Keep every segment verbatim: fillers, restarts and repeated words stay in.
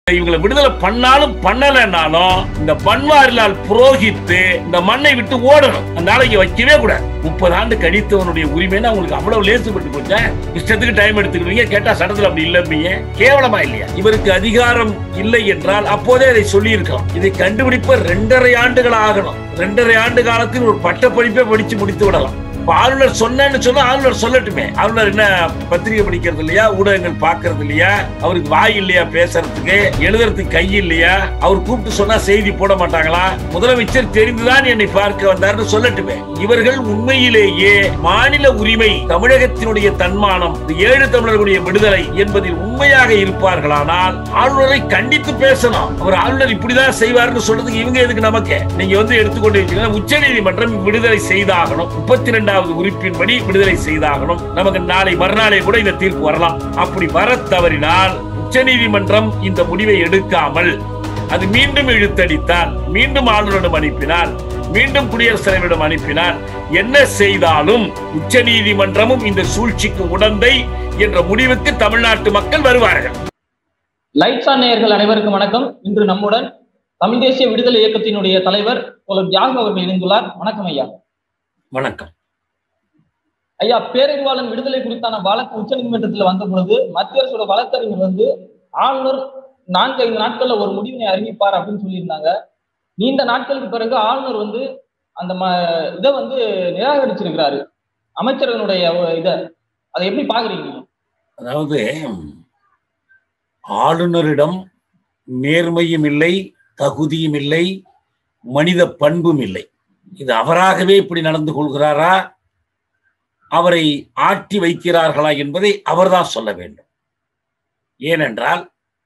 இவங்களை விடுதலை பண்ணாலும் பண்ணலனாலும் இந்த பன்வாரிலால் புரோஹித்து இந்த மண்ணை விட்டு ஓடணும். அந்த நாளைக்கு வைக்கவே கூடாது. முப்பது ஆண்டு கழித்தவனுடைய உரிமைன்னு அவங்களுக்கு அவ்வளவு லேசுப்பட்டு போச்சா? இஷ்டத்துக்கு டைம் எடுத்துக்கிட்டீங்க, கேட்டா சட்டத்தில் அப்படி இல்லைங்க. கேவலமா இல்லையா? இவருக்கு அதிகாரம் இல்லை என்றால் அப்போதே அதை சொல்லி இருக்கலாம். இதை கண்டுபிடிப்ப ரெண்டரை ஆண்டுகள் ஆகணும். ரெண்டரை ஆண்டு காலத்தில் ஒரு பட்ட படிப்பை படிச்சு முடித்து விடலாம். ஆளுநர் சொன்னு சொன்னா ஆளுநர் சொல்லட்டுமே. ஆளுநர் என்ன பத்திரிகை படிக்கிறது இல்லையா? ஊடகங்கள் பாக்குறது இல்லையா? அவருக்கு வாய் இல்லையா? பேசுறதுக்கு எழுதுறதுக்கு கை இல்லையா? அவர் கூப்பிட்டு சொன்னா செய்தி போட மாட்டாங்களா? முதலமைச்சர் தெரிந்துதான் என்னை பார்க்க வந்தார்னு சொல்லட்டுமே. இவர்கள் உண்மையிலேயே மாநில உரிமை, தமிழகத்தினுடைய தன்மானம், ஏழு தமிழர்களுடைய விடுதலை என்பதில் உண்மையாக இருப்பார்களானால் ஆளுநரை கண்டித்து பேசணும். அவர் ஆளுநர் இப்படிதான் செய்வார்னு சொல்றதுக்கு இவங்க எதுக்கு நமக்கு? நீங்க வந்து எடுத்துக்கொண்டு உச்ச நீதிமன்றம் விடுதலை செய்தாகணும். முப்பத்தி இரண்டாவது உறுப்பின்படி விடுதலை செய்தாகணும். நமக்கு நாளை மறுநாளே கூட இந்த தீர்ப்பு வரலாம். அப்படி வர தவறினால் உச்ச நீதிமன்றம் இந்த முடிவை எடுக்காமல் அது மீண்டும் இழுத்தடித்தால், மீண்டும் ஆளுநரிடம் அனுப்பினால், மீண்டும் குடியரசுத் தலைவரிடம் அனுப்பினால் என்ன செய்தாலும் உச்ச நீதிமன்றமும் இந்த சூழ்ச்சிக்கு உடந்தை என்ற முடிவுக்கு தமிழ்நாட்டு மக்கள் வருவார்கள். லைட்ஸ் ஆன் நேயர்கள் அனைவருக்கும் வணக்கம். இன்று நம்முடன் தமிழ் தேசிய விடுதலை இயக்கத்தினுடைய தலைவர் தோழர் தியாகு அவர்கள் இணைந்துள்ளார். வணக்கம் ஐயா. வணக்கம் ஐயா. பேரறிவாளன் விடுதலை குறித்தான வழக்கு உச்ச நீதிமன்றத்தில் வந்த பொழுது மத்திய அரசோட வழக்கறிஞர் வந்து ஆளுநர் நான்கு ஐந்து நாட்கள்ல ஒரு முடிவினை அறிவிப்பார் அப்படின்னு சொல்லியிருந்தாங்க. நீண்ட நாட்களுக்கு பிறகு ஆளுநர் வந்து அந்த இதை வந்து நிராகரிச்சிருக்கிறாரு, அமைச்சர்களுடைய இதை. அதை எப்படி பாக்குறீங்க? அதாவது ஆளுநரிடம் நேர்மையும் இல்லை, தகுதியும் இல்லை, மனித பண்பும் இல்லை. இது அவராகவே இப்படி நடந்து கொள்கிறாரா, அவரை ஆட்டி வைக்கிறார்களா என்பதை அவர்தான் சொல்ல வேண்டும். ஏனென்றால்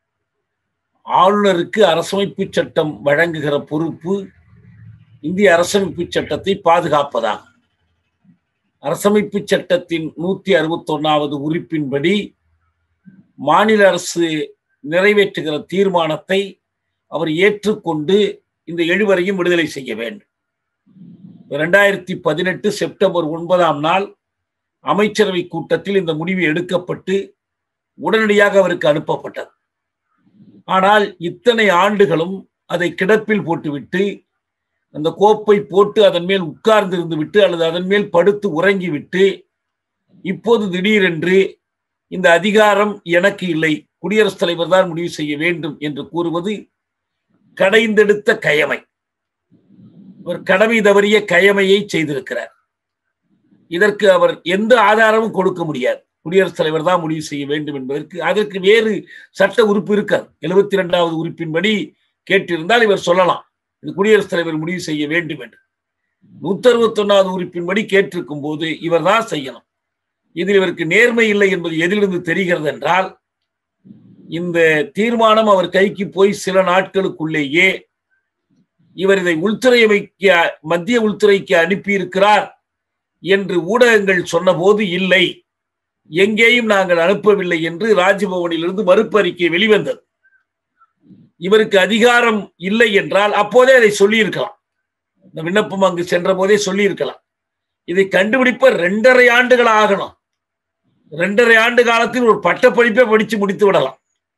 ஆளுநருக்கு அரசமைப்பு சட்டம் வழங்குகிற பொறுப்பு இந்திய அரசமைப்பு சட்டத்தை பாதுகாப்பதாகும். அரசமைப்பு சட்டத்தின் நூத்தி அறுபத்தி ஒன்னாவது உறுப்பின்படி மாநில அரசு நிறைவேற்றுகிற தீர்மானத்தை அவர் ஏற்றுக்கொண்டு இந்த எழுவரையும் விடுதலை செய்ய வேண்டும். இரண்டாயிரத்தி பதினெட்டு செப்டம்பர் ஒன்பதாம் நாள் அமைச்சரவை கூட்டத்தில் இந்த முடிவு எடுக்கப்பட்டு உடனடியாக அவருக்கு அனுப்பப்பட்டது. ஆனால் இத்தனை ஆண்டுகளும் அதை கிடப்பில் போட்டுவிட்டு, அந்த கோப்பை போட்டு அதன் மேல் உட்கார்ந்திருந்து விட்டு அல்லது அதன் மேல் படுத்து உறங்கிவிட்டு இப்போது திடீரென்று இந்த அதிகாரம் எனக்கு இல்லை, குடியரசுத் தலைவர் தான் முடிவு செய்ய வேண்டும் என்று கூறுவது கடைந்தெடுத்த கயமை. ஒரு கடமை தவறிய கயமையை செய்திருக்கிறார். இதற்கு அவர் எந்த ஆதாரமும் கொடுக்க முடியாது. குடியரசுத் தலைவர் தான் முடிவு செய்ய வேண்டும் என்பதற்கு அதற்கு வேறு சட்ட உறுப்பு இருக்காது. எழுபத்தி இரண்டாவது உறுப்பின்படி கேட்டிருந்தால் இவர் சொல்லலாம், இது குடியரசுத் தலைவர் முடிவு செய்ய வேண்டும் என்று. நூத்தி அறுபத்தி ஒன்னாவது உறுப்பின்படி கேட்டிருக்கும் போது இவர் தான் செய்யணும். இதில் இவருக்கு நேர்மை இல்லை என்பது எதிலிருந்து தெரிகிறது என்றால், இந்த தீர்மானம் அவர் கைக்கு போய் சில நாட்களுக்குள்ளேயே இவர் இதை உள்துறை அமைக்க மத்திய உள்துறைக்கு அனுப்பியிருக்கிறார் என்று ஊடகங்கள் சொன்ன போது இல்லை, எங்கேயும் நாங்கள் அனுப்பவில்லை என்று ராஜ்பவனில் இருந்து மறுப்பு அறிக்கை வெளிவந்தது. இவருக்கு அதிகாரம் இல்லை என்றால் அப்போதே அதை சொல்லியிருக்கலாம். இந்த விண்ணப்பம் அங்கு சென்ற போதே சொல்லியிருக்கலாம். இதை கண்டுபிடிப்ப ரெண்டரை ஆண்டுகள் ஆகணும். ரெண்டரை ஆண்டு காலத்தில் ஒரு பட்டப்படிப்பை படிச்சு முடித்து விடலாம்.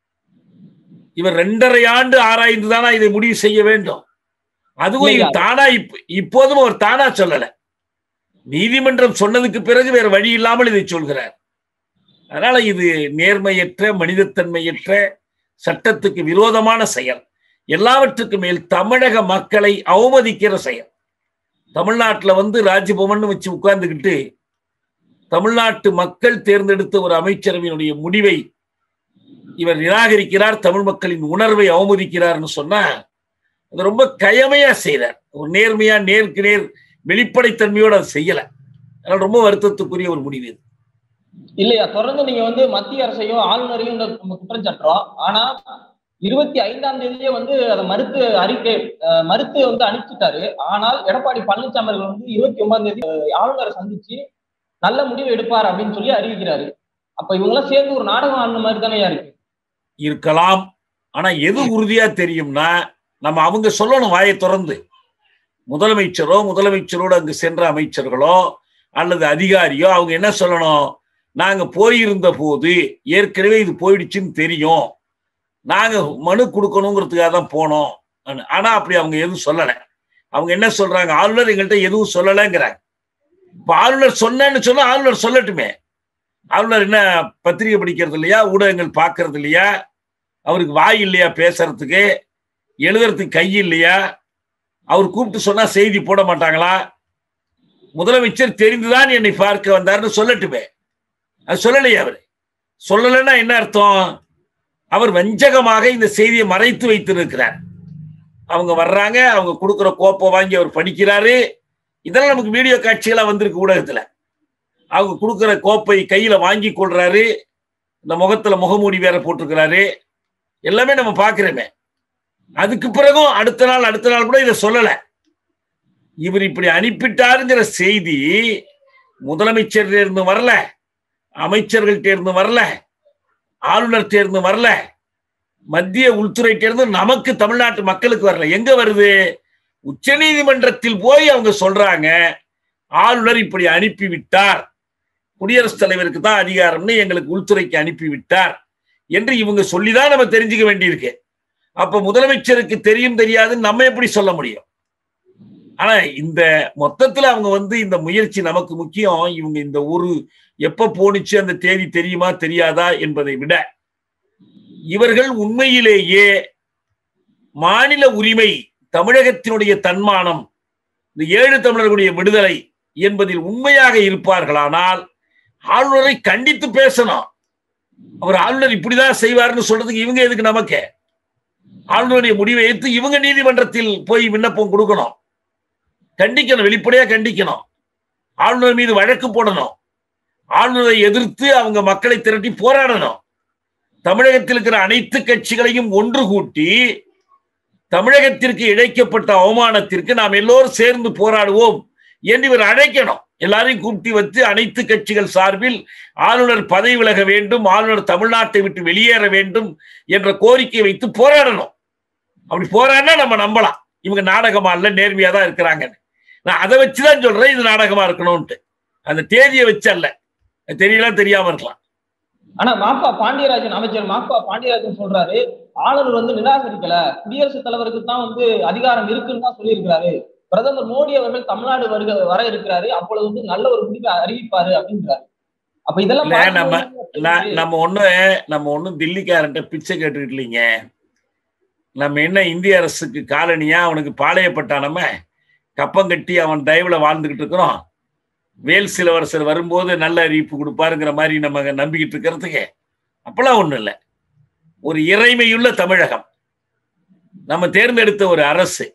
இவர் ரெண்டரை ஆண்டு ஆராய்ந்துதானா இதை முடிவு செய்ய வேண்டும்? அதுவும் தானா இப்போதும் அவர் தானா சொல்லல, நீதிமன்றம் சொன்னதுக்கு பிறகு வேற வழி இல்லாமல் இதை சொல்கிறார். அதனால இது நேர்மையற்ற, மனிதத்தன்மையற்ற, சட்டத்துக்கு விரோதமான செயல். எல்லாவற்றுக்கு மேல் தமிழக மக்களை அவமதிக்கிற செயல். தமிழ்நாட்டில் வந்து ராஜ்பவன் வச்சு உட்கார்ந்துக்கிட்டு தமிழ்நாட்டு மக்கள் தேர்ந்தெடுத்த ஒரு அமைச்சரவையினுடைய முடிவை இவர் நிராகரிக்கிறார், தமிழ் மக்களின் உணர்வை அவமதிக்கிறார்னு சொன்னா அது ரொம்ப கயமையா செய்யறார். ஒரு நேர்மையா நேருக்கு நேர் வெளிப்படைத்தன்மையோடு அதை செய்யல. அதனால ரொம்ப வருத்தத்துக்குரிய ஒரு முடிவு இது. இல்லையா? தொடர்ந்து நீங்க வந்து மத்திய அரசையும் ஆளுநரையும் நம்ம குற்றம் சாட்டுறோம். ஆனா இருபத்தி ஐந்தாம் தேதியே வந்து அதை மறுத்து அறிக்கை மறுத்து வந்து அனுப்பிச்சிட்டாரு. ஆனால் எடப்பாடி பழனிசாமி அவர்கள் வந்து இருபத்தி ஒன்பதாம் தேதி ஆளுநரை சந்திச்சு நல்ல முடிவு எடுப்பார் அப்படின்னு சொல்லி அறிவிக்கிறாரு. அப்ப இவங்க எல்லாம் சேர்ந்து ஒரு நாடகம் ஆடின மாதிரி தானே இருக்கு. இருக்கலாம். ஆனா எது உறுதியா தெரியும்னா, நம்ம அவங்க சொல்லணும் வாயை திறந்து. முதலமைச்சரோ முதலமைச்சரோடு அங்கு சென்ற அமைச்சர்களோ அல்லது அதிகாரியோ அவங்க என்ன சொல்லணும்? நாங்க போயிருந்த போது ஏற்கனவே இது போயிடுச்சுன்னு தெரியும், நாங்க மனு கொடுக்கணுங்கிறதுக்காக தான் போனோம். ஆனா அப்படி அவங்க எதுவும் சொல்லலை. அவங்க என்ன சொல்றாங்க, ஆளுநர் எங்கள்கிட்ட எதுவும் சொல்லலைங்கிறாங்க. இப்ப ஆளுநர் சொன்னேன்னு சொன்னா ஆளுநர் சொல்லட்டுமே. ஆளுநர் என்ன பத்திரிகை படிக்கிறது இல்லையா, ஊடகங்கள் பார்க்கறது இல்லையா, அவருக்கு வாய் இல்லையா பேசுறதுக்கு, எழுதுறதுக்கு கை இல்லையா, அவர் கூப்பிட்டு சொன்னா செய்தி போட மாட்டாங்களா? முதலமைச்சர் தெரிந்துதான் என்னை பார்க்க வந்தார்னு சொல்லட்டுமே. அது சொல்லலையே. அவரு சொல்லலைன்னா என்ன அர்த்தம்? அவர் வஞ்சகமாக இந்த செய்தியை மறைத்து வைத்திருக்கிறார். அவங்க வர்றாங்க, அவங்க கொடுக்குற கோப்பை வாங்கி அவர் படிக்கிறாரு. இதெல்லாம் நமக்கு வீடியோ காட்சிகளா வந்திருக்கு ஊடகத்துல. அவங்க கொடுக்குற கோப்பை கையில வாங்கி கொள்றாரு, இந்த முகத்துல முகமூடி வேற போட்டிருக்கிறாரு, எல்லாமே நம்ம பாக்குறோமே. அதுக்கு பிறகும் அடுத்த நாள் அடுத்த நாள் கூட இதை சொல்லல. இவர் இப்படி அனுப்பிட்டாருங்கிற செய்தி முதலமைச்சர் இருந்து வரல, அமைச்சர்கள்ட்ட இருந்து வரல, ஆளுநர்கிட்ட இருந்து வரல, மத்திய உள்துறையிட்ட இருந்து நமக்கு தமிழ்நாட்டு மக்களுக்கு வரல. எங்க வருது? உச்ச நீதிமன்றத்தில் போய் அவங்க சொல்றாங்க, ஆளுநர் இப்படி அனுப்பிவிட்டார், குடியரசுத் தலைவருக்கு தான் அதிகாரம்னு எங்களுக்கு உள்துறைக்கு அனுப்பிவிட்டார் என்று இவங்க சொல்லிதான் நம்ம தெரிஞ்சுக்க வேண்டியிருக்கு. அப்ப முதலமைச்சருக்கு தெரியும் தெரியாதுன்னு நம்ம எப்படி சொல்ல முடியும்? ஆனா இந்த மொத்தத்துல அவங்க வந்து இந்த முயற்சி நமக்கு முக்கியம். இவங்க இந்த ஒரு எப்ப போனிச்சு அந்த தேதி தெரியுமா தெரியாதா என்பதை விட, இவர்கள் உண்மையிலேயே மாநில உரிமை, தமிழகத்தினுடைய தன்மானம், இந்த ஏழு தமிழர்களுடைய விடுதலை என்பதில் உண்மையாக இருப்பார்களானால் ஆளுநரை கண்டித்து பேசணும். அவர் ஆளுநர் இப்படிதான் செய்வார்னு சொல்றதுக்கு இவங்க எதுக்கு? நமக்கு ஆளுநருடைய முடிவை எடுத்து இவங்க நீதிமன்றத்தில் போய் விண்ணப்பம் கொடுக்கணும், கண்டிக்கணும், வெளிப்படையா கண்டிக்கணும், ஆளுநர் மீது வழக்கு போடணும், ஆளுநரை எதிர்த்து அவங்க மக்களை திரட்டி போராடணும். தமிழகத்தில் இருக்கிற அனைத்து கட்சிகளையும் ஒன்று கூட்டி தமிழகத்திற்கு இழைக்கப்பட்ட அவமானத்திற்கு நாம் எல்லோரும் சேர்ந்து போராடுவோம் என்று இவர் அழைக்கணும். எல்லாரையும் கூட்டி வச்சு அனைத்து கட்சிகள் சார்பில் ஆளுநர் பதவி விலக வேண்டும், ஆளுநர் தமிழ்நாட்டை விட்டு வெளியேற வேண்டும் என்ற கோரிக்கை வைத்து போராடணும். அப்படி போராடினா நம்ம நம்பலாம் இவங்க நாடகமா இல்ல, நேர்மையா தான் இருக்கிறாங்கன்னு. நான் அதை வச்சுதான் சொல்றேன் இது நாடகமா இருக்கணும்ட்டு. அந்த தேதியை வச்சு அல்ல, தெரியலாம் தெரியாம இருக்கலாம். ஆனா மாப்பா பாண்டியராஜன், அமைச்சர் மாப்பா பாண்டியராஜன் சொல்றாரு, ஆளுநர் வந்து நிராகரிக்கல, குடியரசுத் தலைவருக்கு தான் வந்து அதிகாரம் இருக்குன்னு தான் சொல்லியிருக்கிறாரு. பிரதமர் மோடி அவர்கள் தமிழ்நாடு வருக வர இருக்கிறாரு, அப்பொழுது வந்து நல்ல ஒரு முடிவை அறிவிப்பாரு அப்படின்றாரு. அப்ப இதெல்லாம் நம்ம நம்ம ஒண்ணு நம்ம ஒண்ணும் தில்லிக்காரன்ட்ட பிச்சை கேட்டுக்கிட்டு இல்லைங்க. நம்ம என்ன இந்திய அரசுக்கு காலனியா? அவனுக்கு பாளையப்பட்டா நம்ம கப்பம் கட்டி அவன் தயவுல வாழ்ந்துகிட்டு இருக்கிறோம். வேல் சிலவரசர் வரும்போது நல்ல அறிவிப்பு கொடுப்பாருங்கிற மாதிரி நம்ம நம்பிக்கிட்டு இருக்கிறதுக்கு அப்பெல்லாம் ஒண்ணும் இல்லை. ஒரு இறைமையுள்ள தமிழகம், நம்ம தேர்ந்தெடுத்த ஒரு அரசு,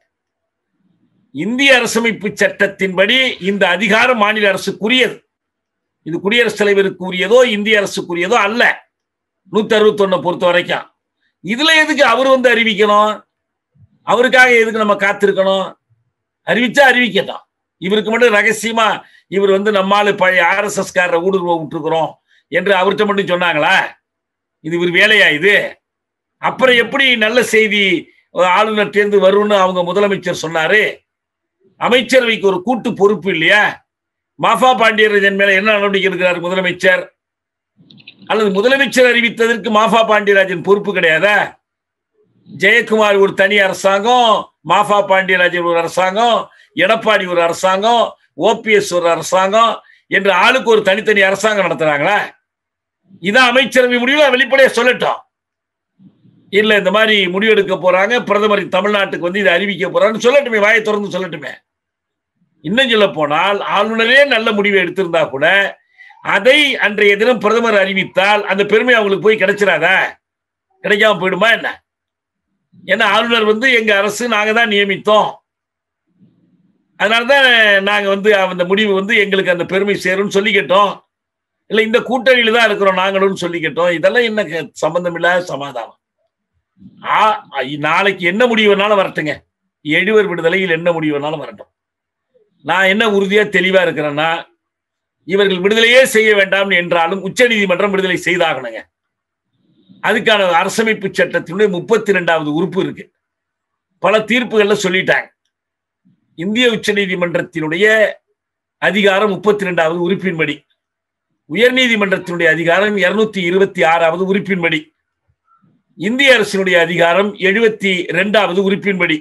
இந்திய அரசமைப்பு சட்டத்தின்படி இந்த அதிகாரம் மாநில அரசுக்குரியது. இது குடியரசுத் தலைவருக்கு உரியதோ இந்திய அரசுக்குரியதோ அல்ல. நூத்தி அறுபத்தி ஒண்ணு பொறுத்த வரைக்கும் இதுல எதுக்கு அவர் வந்து அறிவிக்கணும்? அவருக்காக எதுக்கு நம்ம காத்திருக்கணும்? அறிவிச்சா அறிவிக்கட்டும். இவருக்கு மட்டும் ரகசியமா இவர் வந்து நம்மால பழைய ஆர் எஸ் எஸ் காரரை ஊடுருவ விட்டுருக்கிறோம் என்று அவர்கிட்ட மட்டும் சொன்னாங்களா? இது இவர் வேலையா இது? அப்புறம் எப்படி நல்ல செய்தி ஆளுநர் தேர்ந்து வரும்னு அவங்க முதலமைச்சர் சொன்னாரு? அமைச்சரவைக்கு ஒரு கூட்டு பொறுப்பு இல்லையா? மாஃபா பாண்டியராஜன் மேல என்ன நடவடிக்கை எடுக்கிறார் முதலமைச்சர்? அல்லது முதலமைச்சர் அறிவித்ததற்கு மாஃபா பாண்டியராஜன் பொறுப்பு கிடையாதா? ஜெயக்குமார் ஒரு தனி அரசாங்கம், மாஃபா பாண்டியராஜன் ஒரு அரசாங்கம், எடப்பாடி ஒரு அரசாங்கம், ஓபிஎஸ் ஒரு அரசாங்கம் என்று ஆளுக்கு ஒரு தனித்தனி அரசாங்கம் நடத்துறாங்களா? இதான் அமைச்சரவை முடிவு. வெளிப்படையா சொல்லட்டும். இல்ல இந்த மாதிரி முடிவெடுக்க போறாங்க, பிரதமர் தமிழ்நாட்டுக்கு வந்து இதை அறிவிக்க போறான்னு சொல்லட்டுமே, வாயை திறந்து சொல்லட்டுமே. இன்னும் சொல்ல போனால் ஆளுநரே நல்ல முடிவை எடுத்திருந்தா கூட அதை அன்றைய தினம் பிரதமர் அறிவித்தால் அந்த பெருமை அவங்களுக்கு போய் கிடைச்சிடாதா? கிடைக்காம போயிடுமா என்ன? ஏன்னா ஆளுநர் வந்து எங்க அரசு நாங்க தான் நியமித்தோம், அதனாலதான் நாங்க வந்து அந்த முடிவு வந்து எங்களுக்கு அந்த பெருமை சேரும்னு சொல்லிக்கிட்டோம். இல்ல இந்த கூட்டணியில தான் இருக்கிறோம் நாங்களும் சொல்லிக்கிட்டோம். இதெல்லாம் என்ன சம்பந்தம் இல்லாத சமாதானம். நாளைக்கு என்ன முடிவு வேணாலும் வரட்டுங்க, எழுவர் விடுதலையில் என்ன முடிவு வேணாலும் வரட்டும். நான் என்ன உறுதியா தெளிவா இருக்கிறேன்னா, இவர்கள் விடுதலையே செய்ய வேண்டாம் என்றாலும் உச்ச நீதிமன்றம் விடுதலை செய்தாகணுங்க. அதுக்கான அரசமைப்பு சட்டத்தினுடைய முப்பத்தி இரண்டாவது உறுப்பு இருக்கு. பல தீர்ப்புகள்ல சொல்லிட்டாங்க. இந்திய உச்ச நீதிமன்றத்தினுடைய அதிகாரம் முப்பத்தி இரண்டாவது உறுப்பின்படி, உயர் நீதிமன்றத்தினுடைய அதிகாரம் இருநூத்தி இருபத்தி ஆறாவது உறுப்பின்படி இந்திய அரசினுடைய அதிகாரம் எழுபத்தி ரெண்டாவது உறுப்பின்படி,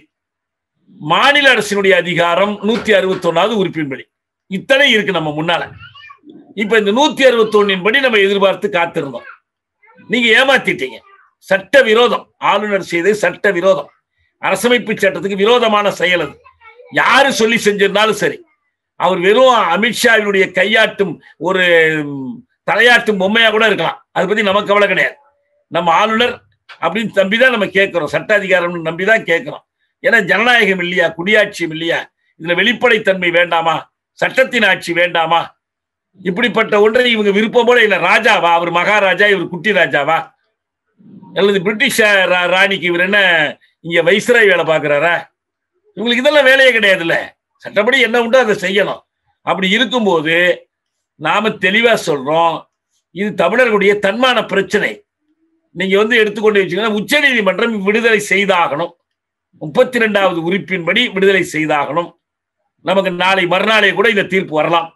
மாநில அரசினுடைய அதிகாரம் நூத்தி அறுபத்தி ஒன்னாவது உறுப்பின்படி, இத்தனை இருக்கு நம்ம முன்னால. இப்ப இந்த நூத்தி அறுபத்தி ஒன்னின் படி நம்ம எதிர்பார்த்து காத்திருந்தோம். நீங்க ஏமாத்திட்டீங்க. சட்ட விரோதம், ஆளுநர் செய்தது சட்ட விரோதம், அரசமைப்பு சட்டத்துக்கு விரோதமான செயல். அது யாரு சொல்லி செஞ்சிருந்தாலும் சரி, அவர் வெறும் அமித்ஷாவினுடைய கையாட்டும் ஒரு தலையாட்டும் பொம்மையா கூட இருக்கலாம், அதை பத்தி நமக்கு கவலை கிடையாது. நம்ம ஆளுநர் அப்படின்னு நம்பிதான் நம்ம கேட்கிறோம், சட்ட அதிகாரம் நம்பிதான் கேட்கிறோம். ஏன்னா ஜனநாயகம் இல்லையா, குடியாட்சியம் இல்லையா, இதுல வெளிப்படைத்தன்மை வேண்டாமா, சட்டத்தின் ஆட்சி வேண்டாமா? இப்படிப்பட்ட ஒன்றை இவங்க விருப்பம் போல இல்ல. ராஜாவா அவர், மகாராஜா இவர் குட்டி ராஜாவா, அல்லது பிரிட்டிஷ் ராணிக்கு இவர் என்ன இங்க வைஸ்ராய் வேலை பார்க்கிறாரா? இவங்களுக்கு இதெல்லாம் வேலையே கிடையாதுல்ல. சட்டப்படி என்ன உண்டோ அதை செய்யணும். அப்படி இருக்கும்போது நாம தெளிவா சொல்றோம், இது தமிழர்களுடைய தன்மான பிரச்சனை. நீங்க வந்து எடுத்துக்கொண்டு வச்சுக்கோங்க, உச்ச நீதிமன்றம் விடுதலை செய்தாகணும். முப்பத்தி ரெண்டாவது உறுப்பின்படி விடுதலை செய்தாகணும். நமக்கு நாளை மறுநாளே கூட இந்த தீர்ப்பு வரலாம்.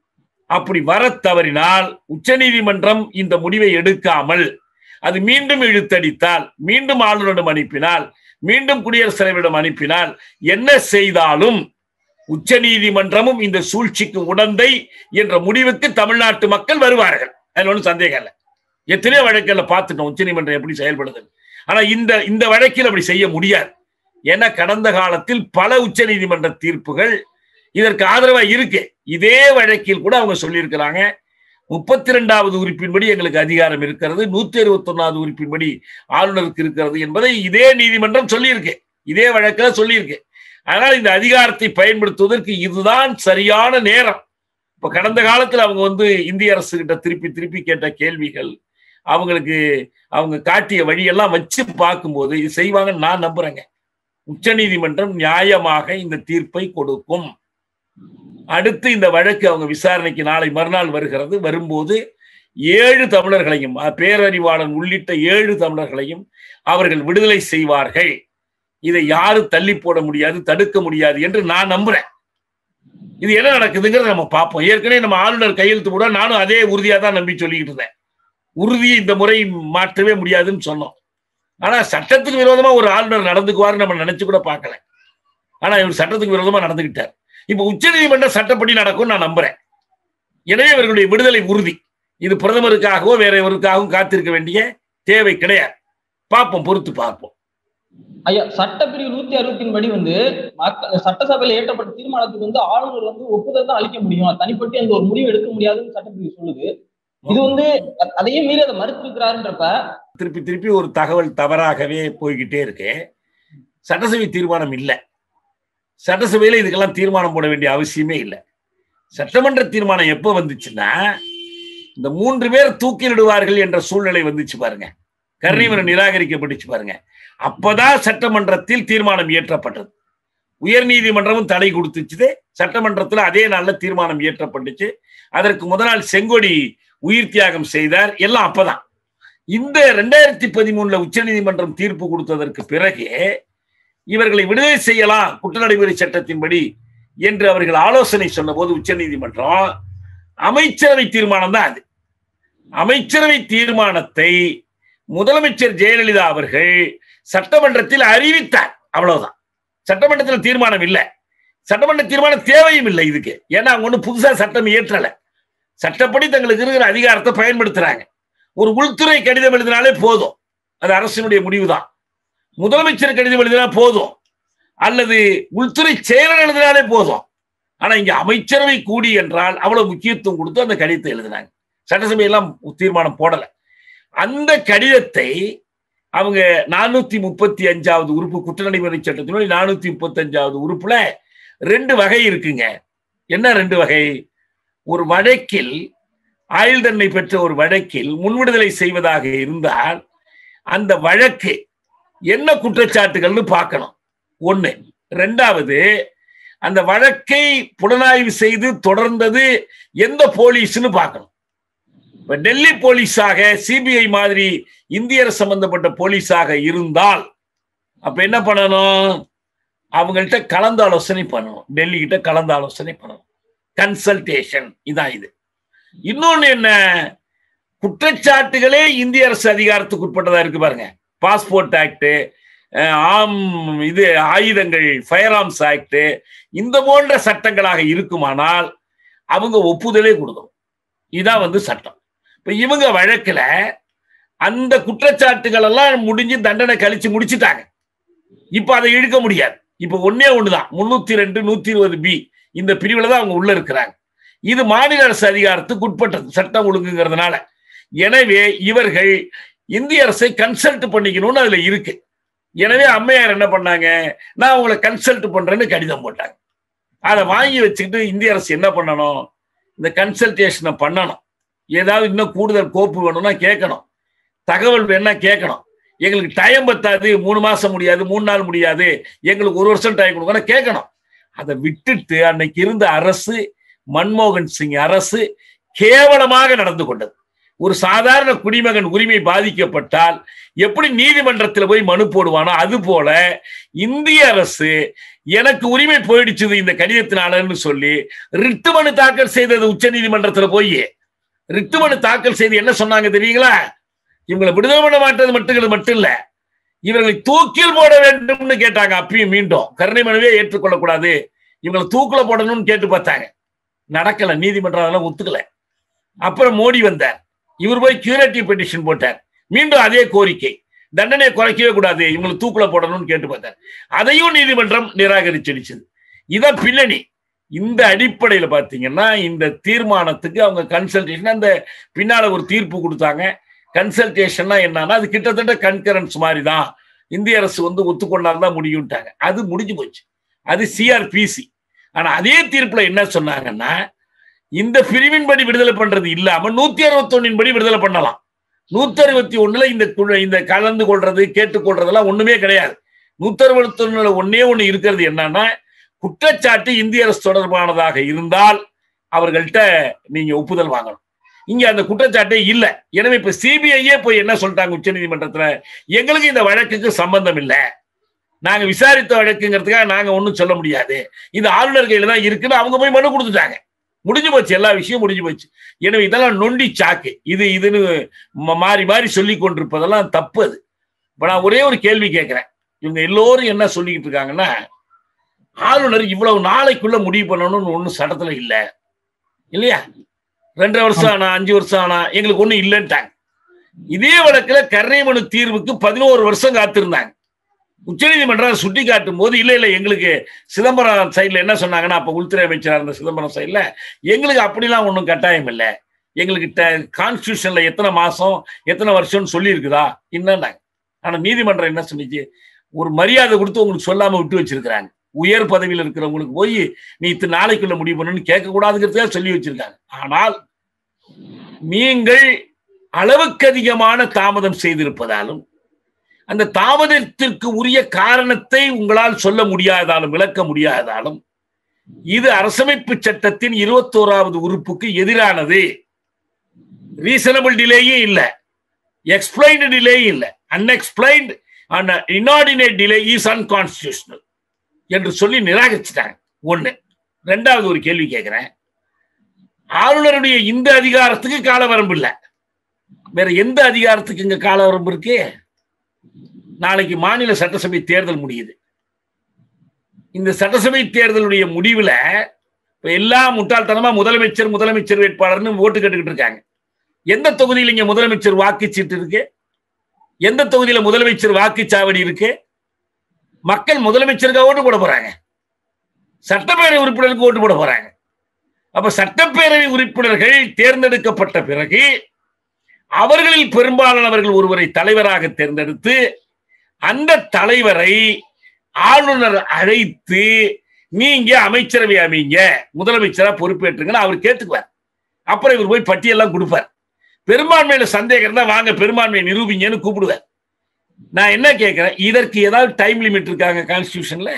அப்படி வர தவறினால் உச்ச நீதிமன்றம் இந்த முடிவை எடுக்காமல் அது மீண்டும் இழுத்தடித்தால், மீண்டும் ஆளுநரிடம் அனுப்பினால், மீண்டும் குடியரசுத் தலைவரிடம் அனுப்பினால், என்ன செய்தாலும் உச்ச நீதிமன்றமும் இந்த சூழ்ச்சிக்கு உடந்தை என்ற முடிவுக்கு தமிழ்நாட்டு மக்கள் வருவார்கள். அதுல ஒன்றும் சந்தேகம் இல்லை. எத்தனையோ வழக்குல பார்த்துட்டோம் உச்ச நீதிமன்றம் எப்படி செயல்படுது. ஆனா இந்த இந்த வழக்கில் அப்படி செய்ய முடியாது. ஏன்னா கடந்த காலத்தில் பல உச்ச நீதிமன்ற தீர்ப்புகள் இதற்கு ஆதரவா இருக்கு. இதே வழக்கில் கூட அவங்க சொல்லியிருக்கிறாங்க, முப்பத்தி ரெண்டாவது உறுப்பின்படி எங்களுக்கு அதிகாரம் இருக்கிறது, நூத்தி அறுபத்தி ஒன்னாவது உறுப்பின்படி ஆளுநருக்கு இருக்கிறது என்பதை இதே நீதிமன்றம் சொல்லியிருக்கு, இதே வழக்கில சொல்லியிருக்கு. அதனால் இந்த அதிகாரத்தை பயன்படுத்துவதற்கு இதுதான் சரியான நேரம். இப்ப கடந்த காலத்தில் அவங்க வந்து இந்திய அரசு கிட்ட திருப்பி திருப்பி கேட்ட கேள்விகள், அவங்களுக்கு அவங்க காட்டிய வழியெல்லாம் வச்சு பார்க்கும்போது இது செய்வாங்கன்னு நான் நம்புறேங்க. உச்ச நீதிமன்றம் நியாயமாக இந்த தீர்ப்பை கொடுக்கும். அடுத்து இந்த வழக்கு அவங்க விசாரணைக்கு நாளை மறுநாள் வருகிறது. வரும்போது ஏழு தமிழர்களையும், பேரறிவாளன் உள்ளிட்ட ஏழு தமிழர்களையும் அவர்கள் விடுதலை செய்வார்கள். இதை யாரும் தள்ளி போட முடியாது, தடுக்க முடியாது என்று நான் நம்புறேன். இது என்ன நடக்குதுங்கிறத நம்ம பார்ப்போம். ஏற்கனவே நம்ம ஆளுநர் கையெழுத்து போட நானும் அதே உறுதியா தான் நம்பி சொல்லிக்கிட்டு இருந்தேன். உறுதியை இந்த முறை மாற்றவே முடியாதுன்னு சொன்னோம். ஆனா சட்டத்துக்கு விரோதமா ஒரு ஆளுநர் நடந்துக்குவாரு நம்ம நினைச்சு கூட பார்க்கல. ஆனா இவர் சட்டத்துக்கு விரோதமா நடந்துகிட்டார். இப்ப உச்ச நீதிமன்ற சட்டப்படி நடக்கும் நான் நம்புறேன். எனவே இவர்களுடைய விடுதலை உறுதி. இது பிரதமருக்காகவோ வேற எவருக்காகவும் காத்திருக்க வேண்டிய தேவை கிடையாது. பார்ப்போம், பொறுத்து பார்ப்போம். ஐயா, சட்டப்பிரிவு நூத்தி அறுபத்தின் படி வந்து சட்டசபையில் ஏற்றப்பட்ட தீர்மானத்துக்கு வந்து ஆளுநர் வந்து ஒப்புதல் தான் அளிக்க முடியும், தனிப்பட்டு அந்த ஒரு முடிவு எடுக்க முடியாதுன்னு சட்டப்பிரிவு சொல்லுது. இது வந்து அதையே மீறி அதை மறுத்திருக்கிறாருன்றப்ப திருப்பி திருப்பி ஒரு தகவல் தவறாகவே போய்கிட்டே இருக்கு. சட்டசபை தீர்மானம் இல்லை. சட்டசபையில இதுக்கெல்லாம் தீர்மானம் போட வேண்டிய அவசியமே இல்லை. சட்டமன்ற தீர்மானம் எப்போ வந்துச்சுன்னா, இந்த மூன்று பேர் தூக்கிலிடுவார்கள் என்ற சூழ்நிலை வந்துச்சு பாருங்க, கருணைமனு நிராகரிக்கப்பட்டுச்சு பாருங்க, அப்பதான் சட்டமன்றத்தில் தீர்மானம் இயற்றப்பட்டது. உயர் நீதிமன்றமும் தடை கொடுத்துச்சு. சட்டமன்றத்தில் அதே நாள்ல தீர்மானம் இயற்றப்பட்டுச்சு. அதற்கு முதல் நாள் செங்கோடி உயிர் தியாகம் செய்தார். எல்லாம் அப்பதான். இந்த ரெண்டாயிரத்தி பதிமூணுல உச்ச நீதிமன்றம் தீர்ப்பு கொடுத்ததற்கு பிறகு இவர்களை விடுதலை செய்யலாம் குற்ற நடைமுறை சட்டத்தின்படி என்று அவர்கள் ஆலோசனை சொன்ன போது உச்ச நீதிமன்றம் அமைச்சரவை தீர்மானம் தான் அது. அமைச்சரவை தீர்மானத்தை முதலமைச்சர் ஜெயலலிதா அவர்கள் சட்டமன்றத்தில் அறிவித்தார். அவ்வளவுதான். சட்டமன்றத்தில் தீர்மானம் இல்லை. சட்டமன்ற தீர்மானம் தேவையும் இல்லை இதுக்கு. ஏன்னா அவங்க ஒன்றும் புதுசா சட்டம் இயற்றல. சட்டப்படி தங்களுக்கு இருக்கிற அதிகாரத்தை பயன்படுத்துறாங்க. ஒரு உள்துறை கடிதம் எழுதினாலே போதும், அது அரசினுடைய முடிவுதான். முதலமைச்சர் கடிதம் எழுதினா போதும், அல்லது உள்துறை செயலர் எழுதினாலே போதும். ஆனா இங்க அமைச்சரவை கூடி என்றால் அவ்வளவு முக்கியத்துவம் கொடுத்து அந்த கடிதத்தை எழுதினாங்க. சட்டசபையெல்லாம் தீர்மானம் போடல. அந்த கடிதத்தை அவங்க நானூத்தி முப்பத்தி அஞ்சாவது உறுப்பு குற்ற நடைமுறை சட்டத்தினுடைய நானூத்தி முப்பத்தி அஞ்சாவது உறுப்புல ரெண்டு வகை இருக்குங்க. என்ன ரெண்டு வகை? ஒரு வழக்கில் ஆயுள் தண்டனை பெற்ற ஒரு வழக்கில் முன்விடுதலை செய்வதாக இருந்தால் அந்த வழக்கு என்ன குற்றச்சாட்டுகள்னு பார்க்கணும் ஒண்ணு. ரெண்டாவது, அந்த வழக்கை புலனாய்வு செய்து தொடர்ந்தது எந்த போலீஸ்னு பார்க்கணும். இப்ப டெல்லி போலீஸாக, சிபிஐ மாதிரி இந்திய அரசு சம்பந்தப்பட்ட போலீஸாக இருந்தால் அப்ப என்ன பண்ணணும்? அவங்கள்ட்ட கலந்து ஆலோசனை பண்ணணும். டெல்லி கிட்ட கலந்து ஆலோசனை பண்ணணும். கன்சல்டேஷன் இதான் இது. இன்னொன்னு என்ன, குற்றச்சாட்டுகளே இந்திய அரசு அதிகாரத்துக்கு உட்பட்டதா இருக்கு பாருங்க. பாஸ்போர்ட் ஆக்ட், ஆம் இது ஆயுதங்கள் ஃபயர் ஆர்ம்ஸ் ஆக்ட், இந்த போன்ற சட்டங்களாக இருக்குமானால் அவங்க ஒப்புதலே கொடுக்கணும். இதான் வந்து சட்டம். இப்ப இவங்க வழக்குல அந்த குற்றச்சாட்டுகள் எல்லாம் முடிஞ்சு தண்டனை கழிச்சு முடிச்சுட்டாங்க. இப்ப அதை இழுக்க முடியாது. இப்ப ஒன்னே ஒண்ணுதான், முன்னூத்தி ரெண்டு நூத்தி இருபது பி இந்த பிரிவுல தான் அவங்க உள்ள இருக்கிறாங்க. இது மாநில அரசு அதிகாரத்துக்கு உட்பட்டது சட்டம் ஒழுங்குங்கிறதுனால. எனவே இவர்கள் இந்திய அரசை கன்சல்ட் பண்ணிக்கணும்னு அதுல இருக்கு. எனவே அம்மையார் என்ன பண்ணாங்க, நான் உங்களை கன்சல்ட் பண்றேன்னு கடிதம் போட்டாங்க. அதை வாங்கி வச்சுக்கிட்டு இந்திய அரசு என்ன பண்ணணும், இந்த கன்சல்டேஷனை பண்ணணும். ஏதாவது இன்னும் கூடுதல் கோப்பு வேணும்னா கேட்கணும், தகவல் வேணா கேட்கணும். எங்களுக்கு டைம் பத்தாது, மூணு மாசம் முடியாது, மூணு நாள் முடியாது, எங்களுக்கு ஒரு வருஷம் டைம் கொடுக்கணும் கேட்கணும். அதை விட்டுட்டு அன்னைக்கு இருந்த அரசு, மன்மோகன் சிங் அரசு கேவலமாக நடந்து கொண்டது. ஒரு சாதாரண குடிமகன் உரிமை பாதிக்கப்பட்டால் எப்படி நீதிமன்றத்தில் போய் மனு போடுவானோ அது போல இந்திய அரசு எனக்கு உரிமை போயிடுச்சுது இந்த கடிதத்தினாலன்னு சொல்லி ரிட்டு மனு தாக்கல் செய்தது. உச்ச நீதிமன்றத்தில் போய் ரிட்டு மனு தாக்கல் செய்து என்ன சொன்னாங்க தெரியுங்களா, இவங்களை விடுதலை பண்ண மாட்டது மட்டும் மட்டும் இல்ல, இவர்களை தூக்கில் போட வேண்டும்னு கேட்டாங்க. அப்பயும் மீண்டும் கருணை மனுவே ஏற்றுக்கொள்ளக்கூடாது, இவங்களை தூக்கில போடணும்னு கேட்டு பார்த்தாங்க. நடக்கல, நீதிமன்றம் அதெல்லாம் ஒத்துக்கல. அப்புறம் மோடி வந்தார், இவர் போய் கியூரேட்டிவ் பெட்டிஷன் போட்டார், மீண்டும் அதே கோரிக்கை, தண்டனை குறைக்கவே கூடாது, இவங்களை தூக்குல போடணும்னு கேட்டு பார்த்தார். அதையும் நீதிமன்றம் நிராகரிச்சிடுச்சது. இதான் பின்னணி. இந்த அடிப்படையில் பார்த்தீங்கன்னா இந்த தீர்மானத்துக்கு அவங்க கன்சல்டேஷன், அந்த பின்னால ஒரு தீர்ப்பு கொடுத்தாங்க. கன்சல்டேஷன்னா என்னன்னா அது கிட்டத்தட்ட கன்கரன்ஸ் மாதிரி தான், இந்திய அரசு வந்து ஒத்துக்கொண்டால்தான் முடியும்ட்டாங்க. அது முடிஞ்சு போச்சு, அது சிஆர்பிசி. ஆனா அதே தீர்ப்புல என்ன சொன்னாங்கன்னா, இந்த பிரிவின்படி விடுதலை பண்றது இல்லாம நூத்தி அறுபத்தி ஒன்னின் படி விடுதலை பண்ணலாம். நூத்தி அறுபத்தி ஒண்ணுல இந்த இந்த கலந்து கொள்றது கேட்டுக்கொள்றதெல்லாம் ஒண்ணுமே கிடையாது. நூத்தி அறுபத்தி ஒண்ணுல ஒன்னே ஒண்ணு இருக்கிறது என்னன்னா, குற்றச்சாட்டு இந்திய அரசு தொடர்பானதாக இருந்தால் அவர்கள்ட்ட நீங்க ஒப்புதல் வாங்கணும். இங்க அந்த குற்றச்சாட்டே இல்ல. எனவே இப்ப சிபிஐயே போய் என்ன சொல்லிட்டாங்க உச்ச நீதிமன்றத்துல, எங்களுக்கு இந்த வழக்குக்கு சம்பந்தம் இல்லை, நாங்க விசாரித்த வழக்குங்கிறதுக்காக நாங்க ஒன்னும் சொல்ல முடியாது, இது ஆளுநர் கையில தான் இருக்குன்னு அவங்க போய் மனு கொடுத்துட்டாங்க. முடிஞ்சு போச்சு, எல்லா விஷயம் முடிஞ்சு போச்சு. எனவே இதெல்லாம் நொண்டி சாக்கு, இது இதுன்னு மாறி மாறி சொல்லி கொண்டிருப்பதெல்லாம் தப்பு. அது இப்ப நான் ஒரே ஒரு கேள்வி கேட்கிறேன், இவங்க எல்லோரும் என்ன சொல்லிக்கிட்டு இருக்காங்கன்னா, ஆளுநர் இவ்வளவு நாளைக்குள்ள முடிவு பண்ணணும்னு ஒன்னும் சட்டத்துல இல்ல இல்லையா, ரெண்டரை வருஷம் ஆனா அஞ்சு வருஷம் ஆனா எங்களுக்கு ஒண்ணு இல்லைன்ட்டாங்க. இதே வழக்குல கருணை மனு தீர்வுக்கு பதினோரு வருஷம் காத்திருந்தாங்க. உச்ச நீதிமன்றம் சுட்டி காட்டும் போது இல்ல இல்ல எங்களுக்கு சிதம்பரம் சைட்ல என்ன சொன்னாங்கன்னா, அப்ப உள்துறை அமைச்சராக இருந்த சிதம்பரம் சைட்ல எங்களுக்கு அப்படிலாம் ஒன்றும் கட்டாயம் இல்லை, எங்களுக்கு கான்ஸ்டியூஷன்ல எத்தனை மாசம் எத்தனை வருஷம்னு சொல்லி இருக்குதா என்னன்னாங்க. ஆனா நீதிமன்றம் என்ன சொன்னிச்சு, ஒரு மரியாதை கொடுத்து உங்களுக்கு சொல்லாம விட்டு வச்சிருக்கிறாங்க. உயர் பதவியில் இருக்கிறவங்களுக்கு போய் நீ இத்தனை நாளைக்குள்ள முடிவு பண்ணணும்னு கேட்க கூடாதுங்கிறதுக்காக சொல்லி வச்சிருக்காங்க. ஆனால் நீங்கள் அளவுக்கு அதிகமான தாமதம் செய்திருப்பதாலும் அந்த தாமதத்திற்கு உரிய காரணத்தை உங்களால் சொல்ல முடியாதாலும் விளக்க முடியாதாலும் இது அரசமைப்பு சட்டத்தின் இருபத்தோராவது உறுப்புக்கு எதிரானது. ரீசனபிள் டிலேயும் இல்ல, எக்ஸ்பிளைன்டு டிலேயும் இல்ல, unexplained and inordinate delay is unconstitutional என்று சொல்லி நிராகரிச்சிட்டாங்க. ஒண்ணு. ரெண்டாவது ஒரு கேள்வி கேட்கிறேன், ஆளுநருடைய இந்த அதிகாரத்துக்கு கால வரம்பு இல்லை, வேற எந்த அதிகாரத்துக்கு இங்க கால வரம்பு இருக்கு? நாளைக்கு மாநில சட்டசபை தேர்தல் முடியுது. இந்த சட்டசபை தேர்தலுடைய முடிவுல இப்ப எல்லா முட்டாள்தனமா முதலமைச்சர் முதலமைச்சர் வேட்பாளர்னு ஓட்டு கேட்டுக்கிட்டு இருக்காங்க. எந்த தொகுதியில் இங்க முதலமைச்சர் வாக்குச்சீட்டு இருக்கு? எந்த தொகுதியில முதலமைச்சர் வாக்குச்சாவடி இருக்கு? மக்கள் முதலமைச்சருக்கு ஓட்டு போட போறாங்க, சட்டப்பேரவை உறுப்பினருக்கு ஓட்டு போட போறாங்க. அப்ப சட்டப்பேரவை உறுப்பினர்கள் தேர்ந்தெடுக்கப்பட்ட பிறகு அவர்களில் பெரும்பாலானவர்கள் ஒருவரை தலைவராக தேர்ந்தெடுத்து அந்த தலைவரை ஆளுநர் அழைத்து நீங்க அமைச்சரவை அமைங்க, முதலமைச்சரா பொறுப்பேற்றுங்கன்னு அவர் கேட்டுக்குவார். அப்புறம் இவர் போய் பட்டியெல்லாம் கொடுப்பார். பெரும்பான்மையில சந்தேகம் இருந்தா வாங்க பெரும்பான்மையை நிரூபிங்கன்னு கூப்பிடுவார். நான் என்ன கேட்கிறேன், இதற்கு ஏதாவது டைம் லிமிட் இருக்காங்க கான்ஸ்டிடியூஷன்ல?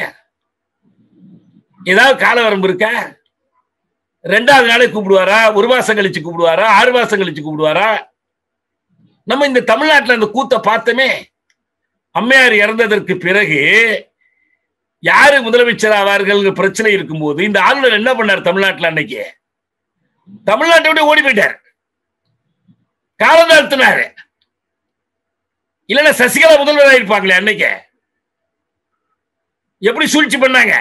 ஏதாவது கால வரம்பு இருக்கா? ரெண்டாவது நாளே கூப்பிடுவாரா? ஒரு மாசம் கழிச்சு கூப்பிடுவாரா? ஆறு மாசம் கழிச்சு கூப்பிடுவாரா? நம்ம இந்த தமிழ்நாட்டில் அந்த கூத்த பார்த்தோமே. அம்மையார் இறந்ததற்கு பிறகு யாரு முதலமைச்சர் ஆவார்கள் பிரச்சனை இருக்கும்போது இந்த ஆளுநர் என்ன பண்ணார் தமிழ்நாட்டில்? அன்னைக்கு தமிழ்நாட்டை விட ஓடி போயிட்டார், காலம் தாழ்த்தினாரு. இல்லைன்னா சசிகலா முதல்வராக இருப்பாங்களே அன்னைக்கு. எப்படி சூழ்ச்சி பண்ணாங்க?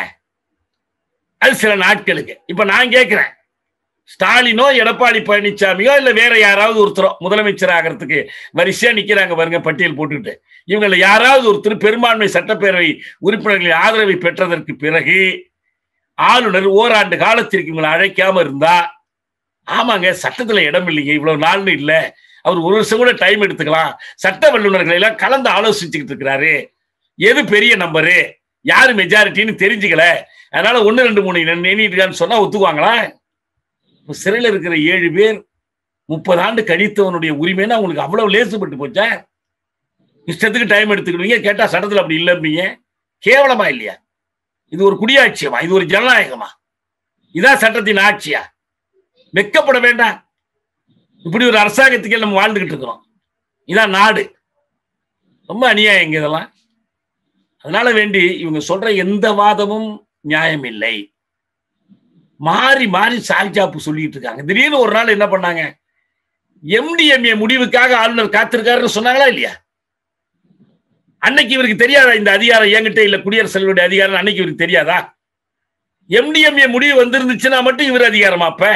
அது சில நாட்களுக்கு. இப்ப நான் கேட்கிறேன், ஸ்டாலினோ எடப்பாடி பழனிசாமியோ இல்ல வேற யாராவது ஒருத்தரோ முதலமைச்சர் ஆகிறதுக்கு வரிசையா நிக்கிறாங்க பாருங்க, பட்டியல் போட்டுக்கிட்டு. இவங்கள யாராவது ஒருத்தர் பெரும்பான்மை சட்டப்பேரவை உறுப்பினர்களின் ஆதரவை பெற்றதற்கு பிறகு ஆளுநர் ஓராண்டு காலத்திற்கு இவங்களை அழைக்காம இருந்தா, ஆமாங்க சட்டத்துல இடம் இல்லைங்க, இவ்வளவு நாள்னு இல்ல, அவர் ஒரு வருஷம் கூட டைம் எடுத்துக்கலாம், சட்ட வல்லுநர்களை எல்லாம் கலந்து ஆலோசிச்சுக்கிட்டு இருக்கிறாரு, எது பெரிய நம்பரு, யாரு மெஜாரிட்டின்னு தெரிஞ்சுக்கல, அதனால ஒன்னு ரெண்டு மூணு எண்ணிட்டு சொன்னா ஒத்துக்குவாங்களா? சிறையில் இருக்கிற ஏழு பேர் முப்பது ஆண்டு கழித்தவனுடைய உரிமைன்னு அவங்களுக்கு அவ்வளவு லேசுப்பட்டு போச்சா? இஷ்டத்துக்கு டைம் எடுத்துக்கிடுவீங்க, கேட்டா சட்டத்தில் அப்படி இல்லைப்பீங்க. கேவலமா இல்லையா? இது ஒரு குடியாட்சியமா? இது ஒரு ஜனநாயகமா? இதான் சட்டத்தின் ஆட்சியா? வெக்கப்பட வேண்டாம். இப்படி ஒரு அரசாங்கத்துக்கு நம்ம வாழ்ந்துகிட்டு இருக்கிறோம். இதான் நாடு. ரொம்ப அநியாயம் இதெல்லாம். அதனால வேண்டி இவங்க சொல்ற எந்த வாதமும் நியாயம் இல்லை. மாறி மாறி சாய்ஜாப்பு சொல்லிட்டு இருக்காங்க. திடீர்னு ஒரு நாள் என்ன பண்ணாங்க, எம்டிஎம்ஏ முடிவுக்காக ஆளுநர் காத்திருக்காருன்னு சொன்னாங்களா இல்லையா? அன்னைக்கு இவருக்கு தெரியாதா இந்த அதிகாரம் என்கிட்ட இல்ல, குடியரசுத் தலைவருடைய அதிகாரம் அன்னைக்கு இவருக்கு தெரியாதா? எம்டிஎம்ஏ முடிவு வந்திருந்துச்சுன்னா மட்டும் இவர் அதிகாரமா? அப்ப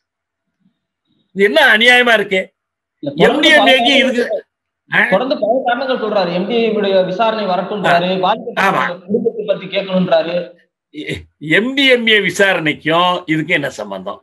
இது என்ன அநியாயமா இருக்கு? எம்டிஎம்ஏக்கு இதுக்கு தொடர்ந்து பல காரணங்கள் சொல்றாரு. எம்டிஎம்ஏ விசாரணை வரட்டும்ன்றாரு, குடும்பத்தை பத்தி கேட்கணும்ன்றாரு. எம்டிஎம்ஏ விசாரணைக்கும் இதுக்கு என்ன சம்பந்தம்?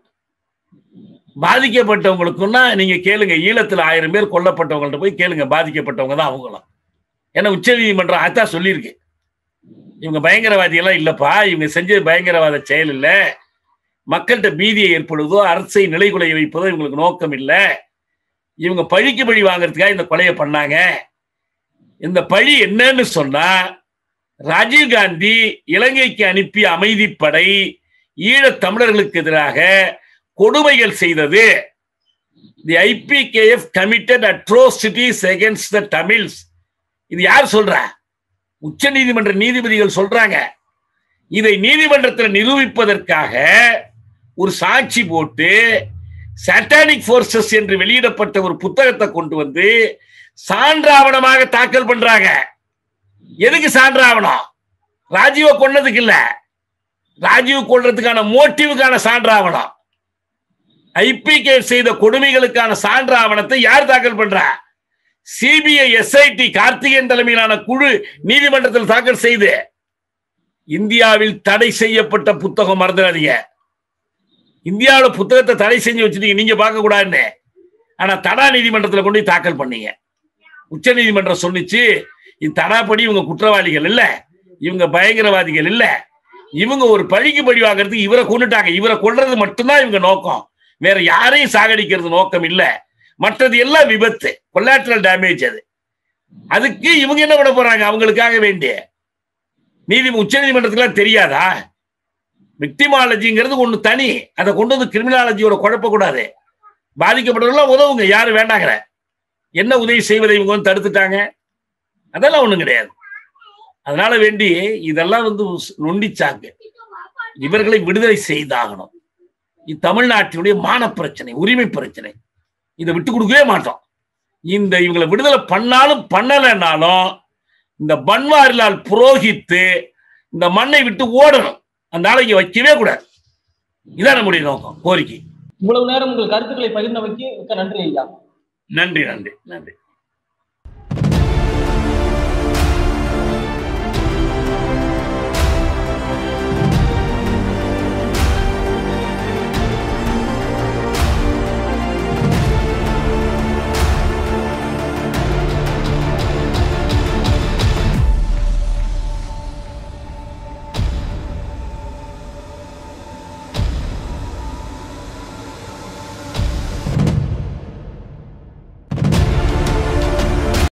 பாதிக்கப்பட்டவங்களுக்குன்னா நீங்க கேளுங்க, ஈழத்துல ஆயிரம் பேர் கொல்லப்பட்டவங்கள்ட்ட போய் கேளுங்க, பாதிக்கப்பட்டவங்க தான் அவங்களாம். ஏன்னா உச்ச நீதிமன்றம் அதான் சொல்லியிருக்கு, இவங்க பயங்கரவாதியெல்லாம் இல்லப்பா, இவங்க செஞ்சது பயங்கரவாத செயல் இல்லை, மக்கள்கிட்ட பீதியை ஏற்படுவதோ அரசை நிலைகுலைய வைப்பதோ இவங்களுக்கு நோக்கம் இல்லை, இவங்க பழிக்கு பழி வாங்கறதுக்காக இந்த கொலையை பண்ணாங்க. இந்த பழி என்னன்னு சொன்னா, ராஜீவ்காந்தி இலங்கைக்கு அனுப்பிய அமைதிப்படை ஈழத் தமிழர்களுக்கு எதிராக கொடுமைகள் செய்தது. The IPKF committed atrocities against the Tamils. இது யார் சொல்ற? உச்ச நீதிமன்ற நீதிபதிகள் சொல்றாங்க. இதை நீதிமன்றத்தில் நிரூபிப்பதற்காக ஒரு சாட்சி போட்டு சாட்டானிக் போர்சஸ் என்று வெளியிடப்பட்ட ஒரு புத்தகத்தை கொண்டு வந்து சான்றாவணமாக தாக்கல் பண்றாங்க. எதுக்கு சான்றாவணம்? ராஜீவ கொன்னதுக்கு இல்ல, ராஜீவ் கொள்றதுக்கான மோட்டிவுக்கான சான்றாவணம். ஐபிகே செய்த கொடுமைகளுக்கான சான்றாவணத்தை யார் தாக்கல் பண்றா? சிபிஐ எஸ்ஐடி கார்த்திகேயன் தலைமையிலான குழு நீதிமன்றத்தில் தாக்கல் செய்து, இந்தியாவில் தடை செய்யப்பட்ட புத்தகம் மறந்துடாதீங்க. இந்தியாவில் புத்தகத்தை தடை செஞ்சு வச்சுட்டீங்க, நீங்க பார்க்க கூடாதுன்னு. ஆனா தடா நீதிமன்றத்தில் கொண்டு தாக்கல் பண்ணீங்க. உச்ச நீதிமன்றம் சொன்னிச்சு, இது தடாப்படி இவங்க குற்றவாளிகள் இல்ல, இவங்க பயங்கரவாதிகள் இல்ல, இவங்க ஒரு பழிக்கு பழி வாங்குறதுக்கு இவரை கொண்டுட்டாங்க, இவரை கொல்றது மட்டும்தான் இவங்க நோக்கம், வேற யாரையும் சாகடிக்கிறது நோக்கம் இல்ல, மற்றது எல்லாம் விபத்து, கொலாட்ரல் டேமேஜ். அது அதுக்கு இவங்க என்ன பண்ண போறாங்க? அவங்களுக்காக வேண்டிய நீதி உச்ச நீதிமன்றத்துக்குலாம் தெரியாதா? விக்டிமாலஜிங்கிறது ஒண்ணு தனி, அதை கொண்டு வந்து கிரிமினாலஜியோட குழப்பக்கூடாது. பாதிக்கப்பட்டவர்கள் உதவுங்க, யாரு வேண்டாங்கிற, என்ன உதவி செய்வதை இவங்க வந்து தடுத்துட்டாங்க? அதெல்லாம் ஒண்ணும் கிடையாது. அதனால வேண்டி இதெல்லாம் வந்து நொண்டிச்சாங்க. இவர்களை விடுதலை செய்தாகணும். இது தமிழ்நாட்டினுடைய மான பிரச்சனை, உரிமை பிரச்சனை. இதை விட்டு கொடுக்கவே மாட்டோம். இந்த இவங்களை விடுதலை பண்ணாலும் பண்ணலைன்னாலும் இந்த பன்வாரிலால் புரோஹித்து இந்த மண்ணை விட்டு ஓடணும், அந்த நாளைக்கு வைக்கவே கூடாது. இதான் நம்முடைய நோக்கம், கோரிக்கை. இவ்வளவு நேரம் உங்கள் கருத்துக்களை பகிர்ந்தமைக்கு மிக்க நன்றி ஐயா. நன்றி நன்றி நன்றி.